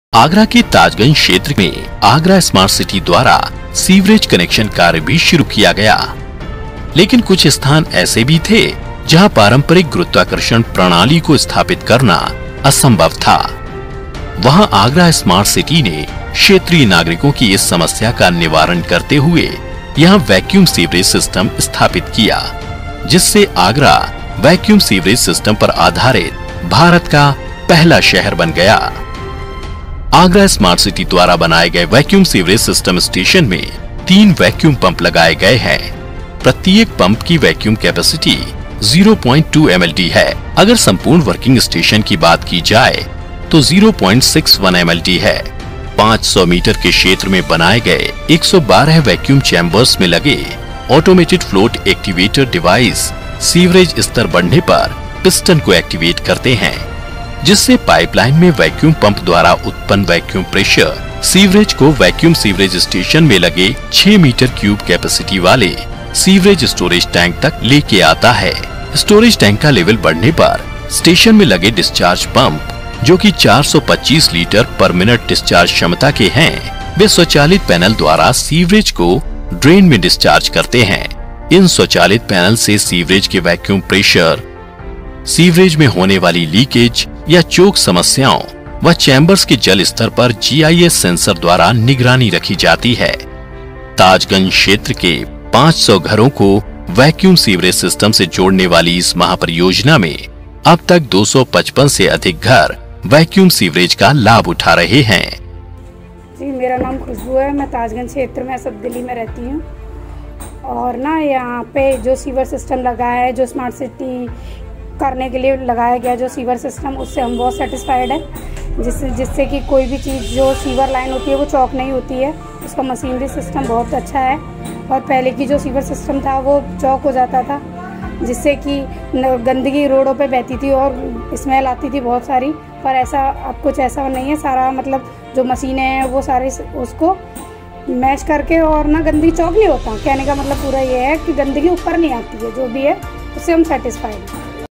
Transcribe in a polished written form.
आगरा के ताजगंज क्षेत्र में आगरा स्मार्ट सिटी द्वारा सीवरेज कनेक्शन कार्य भी शुरू किया गया, लेकिन कुछ स्थान ऐसे भी थे जहां पारंपरिक गुरुत्वाकर्षण प्रणाली को स्थापित करना असंभव था। वहां आगरा स्मार्ट सिटी ने क्षेत्रीय नागरिकों की इस समस्या का निवारण करते हुए यहां वैक्यूम सीवरेज सिस्टम स्थापित किया, जिससे आगरा वैक्यूम सीवरेज सिस्टम पर आधारित भारत का पहला शहर बन गया। आगरा स्मार्ट सिटी द्वारा बनाए गए वैक्यूम सीवरेज सिस्टम स्टेशन में 3 वैक्यूम पंप लगाए गए हैं। प्रत्येक पंप की वैक्यूम कैपेसिटी 0.2 mld है। अगर संपूर्ण वर्किंग स्टेशन की बात की जाए तो 0.61 mld है। 500 मीटर के क्षेत्र में बनाए गए 112 वैक्यूम चैम्बर्स में लगे automated float activator device sewerage स्तर बढ़ने पर पिस्टन को एक्टिवेट करते हैं, जिससे पाइपलाइन में वैक्यूम पंप द्वारा उत्पन्न वैक्यूम प्रेशर सीवरेज को वैक्यूम सीवरेज स्टेशन में लगे 6 मीटर क्यूब कैपेसिटी वाले सीवरेज स्टोरेज टैंक तक लेके आता है। स्टोरेज टैंक का लेवल बढ़ने पर स्टेशन में लगे डिस्चार्ज पंप, जो कि 425 लीटर पर मिनट डिस्चार्ज क्षमता के हैं, वे स्वचालित पैनल द्वारा सीवरेज को ड्रेन में डिस्चार्ज करते हैं। इन स्वचालित पैनल से सीवरेज के वैक्यूम प्रेशर, सीवरेज में होने वाली लीकेज या चोक समस्याओं व चैम्बर्स के जल स्तर पर GIS सेंसर द्वारा निगरानी रखी जाती है। ताजगंज क्षेत्र के 500 घरों को वैक्यूम सीवरेज सिस्टम से जोड़ने वाली इस महापरियोजना में अब तक 255 से अधिक घर वैक्यूम सीवरेज का लाभ उठा रहे हैं। जी, मेरा नाम खुशबू है। मैं ताजगंज क्षेत्र में सब दिल्ली में रहती हूँ। और ना यहाँ पे जो सीवर सिस्टम लगा है, जो स्मार्ट सिटी करने के लिए लगाया गया जो सीवर सिस्टम, उससे हम बहुत सेटिस्फाइड है। जिससे कि कोई भी चीज़ जो सीवर लाइन होती है वो चौक नहीं होती है। उसका मशीनरी सिस्टम बहुत अच्छा है। और पहले की जो सीवर सिस्टम था वो चौक हो जाता था, जिससे कि गंदगी रोडों पे बहती थी और स्मेल आती थी बहुत सारी। पर ऐसा अब कुछ ऐसा नहीं है। सारा मतलब जो मशीनें हैं वो सारे उसको मैश करके और ना गंदगी चौक नहीं होता। कहने का मतलब पूरा ये है कि गंदगी ऊपर नहीं आती है। जो भी है उससे हम सेटिस्फाइड हैं।